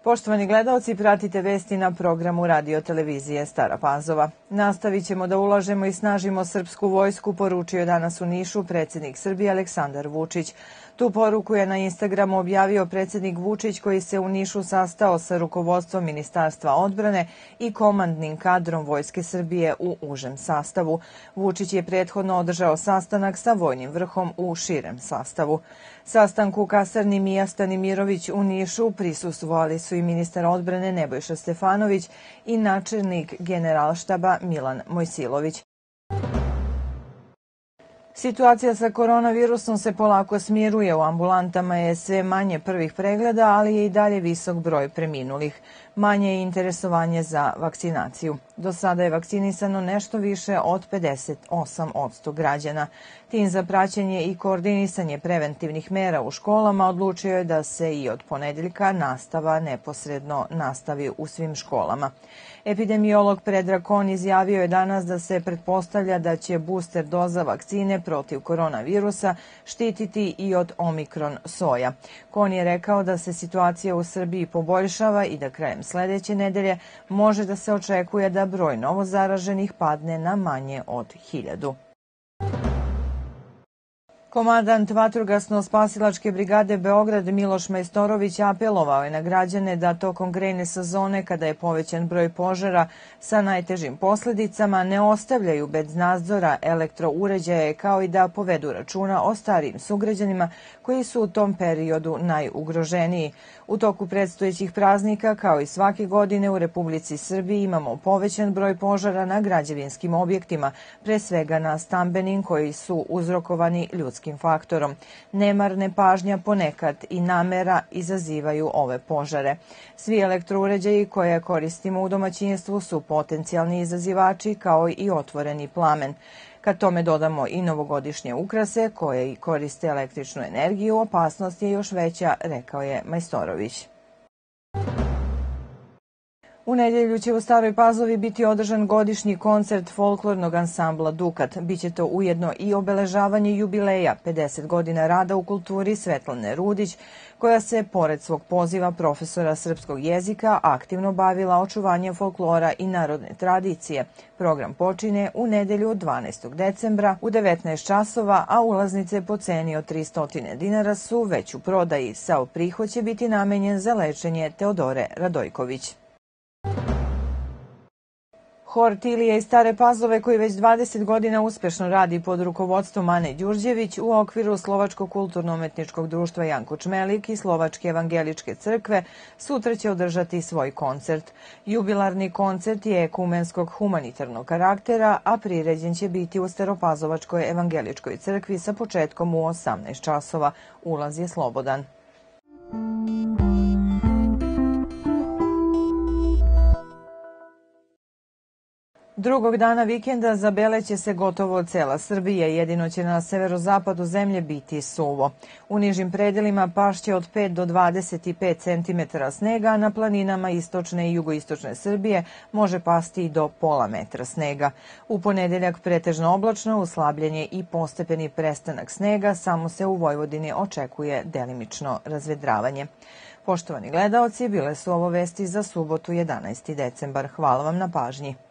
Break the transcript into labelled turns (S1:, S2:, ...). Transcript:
S1: Poštovani gledaoci, pratite vesti na programu radio televizije Stara Pazova. Nastavit ćemo da ulažemo i snažimo srpsku vojsku, poručio je danas u Nišu predsjednik Srbije Aleksandar Vučić. Tu poruku je na Instagramu objavio predsjednik Vučić, koji se u Nišu sastao sa rukovodstvom Ministarstva odbrane i komandnim kadrom Vojske Srbije u užem sastavu. Vučić je prethodno održao sastanak sa vojnim vrhom u širem sastavu. Sastanku u kasarni Mija Stanimirović u Nišu prisustvovali su i ministar odbrane Nebojša Stefanović i načelnik Generalštaba Milan Mojsilović. Situacija sa koronavirusom se polako smiruje, u ambulantama je sve manje prvih pregleda, ali je i dalje visok broj preminulih. Manje je interesovanje za vakcinaciju. Do sada je vakcinisano nešto više od 58% građana. Tim za praćenje i koordinisanje preventivnih mera u školama odlučio je da se i od ponedeljka nastava neposredno nastavi u svim školama. Epidemiolog Predrag Kon izjavio je danas da se pretpostavlja da će booster doza vakcine protiv koronavirusa štititi i od omikron soja. Kon je rekao da se situacija u Srbiji poboljšava i da krajem sledeće nedelje može da se očekuje da broj novozaraženih padne na manje od 1000. Komandant Vatrogasno-spasilačke brigade Beograd Miloš Majstorović apelovao je na građane da tokom grejne sezone, kada je povećan broj požara sa najtežim posledicama, ne ostavljaju bez nadzora elektrouređaje, kao i da povedu računa o starijim sugrađanima koji su u tom periodu najugroženiji. U toku predstojećih praznika, kao i svake godine u Republici Srbiji, imamo povećan broj požara na građevinskim objektima, pre svega na stambenim koji su uzrokovani ljudskim faktorom. Nemar, nepažnja, ponekad i namera izazivaju ove požare. Svi elektrouređaji koje koristimo u domaćinstvu su potencijalni izazivači, kao i otvoreni plamen. Kad tome dodamo i novogodišnje ukrase koje koriste električnu energiju, opasnost je još veća, rekao je Majstorović. U nedjelju će u Staroj Pazovi biti održan godišnji koncert folklornog ansambla Dukat. Biće to ujedno i obeležavanje jubileja 50 godina rada u kulturi Svetlane Rudić, koja se, pored svog poziva profesora srpskog jezika, aktivno bavila očuvanjem folklora i narodne tradicije. Program počine u nedjelju 12. decembra u 19 časova, a ulaznice po ceni od 300 dinara su već u prodaji. Sav prihod će biti namenjen za lečenje Teodore Radojković. Hor Tilije iz Stare Pazove, koji već 20 godina uspešno radi pod rukovodstvom Ane Đurđević u okviru Slovačkog kulturno-umetničkog društva Janko Čmelik i Slovačke evangeličke crkve, sutra će održati svoj koncert. Jubilarni koncert je ekumenskog humanitarnog karaktera, a priređen će biti u Staropazovačkoj evangeličkoj crkvi sa početkom u 18 časova. Ulaz je slobodan. Drugog dana vikenda zabeleće se gotovo cela Srbija, jedino će na severozapadu zemlje biti suvo. U nižim predelima pašće od 5 do 25 cm snega, a na planinama istočne i jugoistočne Srbije može pasti i do pola metra snega. U ponedeljak pretežno oblačno, uslabljenje i postepeni prestanak snega, samo se u Vojvodini očekuje delimično razvedravanje. Poštovani gledaoci, bile su ovo vesti za subotu 11. decembar. Hvala vam na pažnji.